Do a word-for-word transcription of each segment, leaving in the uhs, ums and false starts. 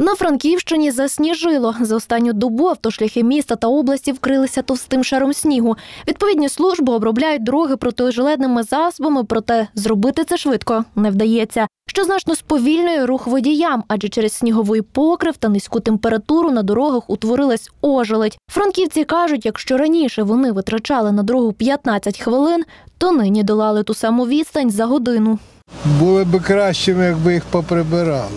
На Франківщині засніжило. За останню добу автошляхи міста та області вкрилися товстим шаром снігу. Відповідні служби обробляють дороги протижеледними засобами, проте зробити це швидко не вдається. Що значно сповільнює рух водіям, адже через сніговий покрив та низьку температуру на дорогах утворилась ожеледь. Франківці кажуть, якщо раніше вони витрачали на дорогу п'ятнадцять хвилин, то нині долали ту саму відстань за годину. Було б кращими, якби їх поприбирали.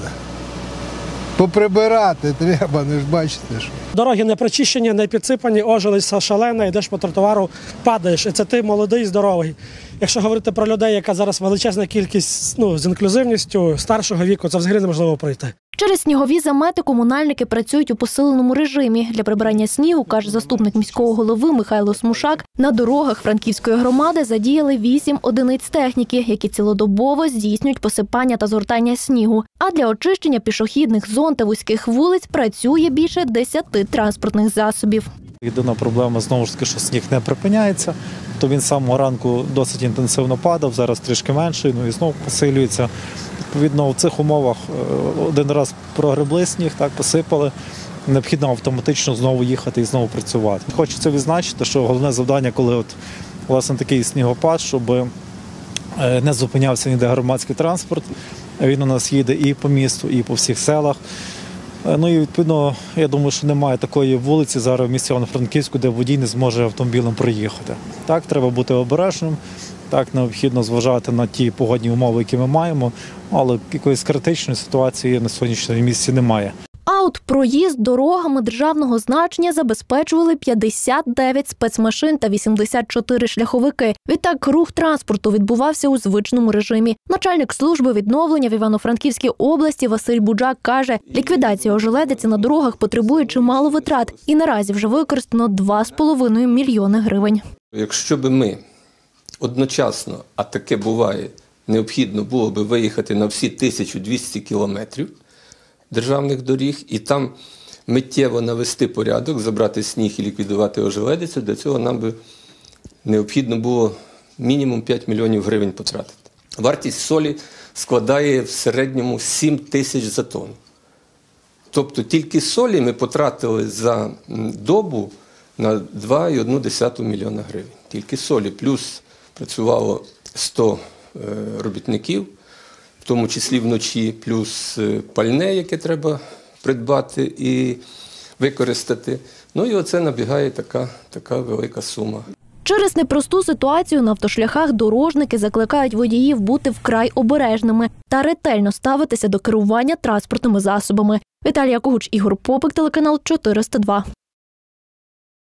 Поприбирати треба, не ж бачите, що. Дороги не прочищені, не підсипані, ожеледь шалена, йдеш по тротуару, падаєш. І це ти молодий, здоровий. Якщо говорити про людей, яка зараз величезна кількість, ну, з інклюзивністю, старшого віку, це взагалі неможливо пройти. Через снігові замети комунальники працюють у посиленому режимі. Для прибирання снігу, каже заступник міського голови Михайло Смушак, на дорогах Франківської громади задіяли вісім одиниць техніки, які цілодобово здійснюють посипання та згортання снігу. А для очищення пішохідних зон та вузьких вулиць працює більше десяти транспортних засобів. Єдина проблема, знову ж таки, що сніг не припиняється, то він з самого ранку досить інтенсивно падав, зараз трішки менший, ну і знову посилюється. Відповідно, в цих умовах один раз прогребли сніг, так, посипали, необхідно автоматично знову їхати і знову працювати. Хочеться відзначити, що головне завдання, коли от, власне, такий снігопад, щоб не зупинявся ніде громадський транспорт, він у нас їде і по місту, і по всіх селах. Ну і, відповідно, я думаю, що немає такої вулиці зараз в місті Івано-Франківську, де водій не зможе автомобілем проїхати. Так, треба бути обережним, так, необхідно зважати на ті погодні умови, які ми маємо, але якоїсь критичної ситуації на сьогоднішньому місці немає. А от проїзд дорогами державного значення забезпечували п'ятдесят дев'ять спецмашин та вісімдесят чотири шляховики. Відтак рух транспорту відбувався у звичному режимі. Начальник служби відновлення в Івано-Франківській області Василь Буджак каже, ліквідація ожеледиці на дорогах потребує чимало витрат і наразі вже використано два з половиною мільйони гривень. Якщо б ми одночасно, а таке буває, необхідно було б виїхати на всі тисячу двісті кілометрів державних доріг і там миттєво навести порядок, забрати сніг і ліквідувати ожеледицю, для цього нам би необхідно було мінімум п'ять мільйонів гривень потратити. Вартість солі складає в середньому сім тисяч за тонну. Тобто тільки солі ми потратили за добу на два цілих одну десяту мільйона гривень. Тільки солі, плюс працювало сто робітників, в тому числі вночі, плюс пальне, яке треба придбати і використати. Ну і оце набігає така, така велика сума. Через непросту ситуацію на автошляхах дорожники закликають водіїв бути вкрай обережними та ретельно ставитися до керування транспортними засобами. Віталія Когуч, Ігор Попик, телеканал чотириста два.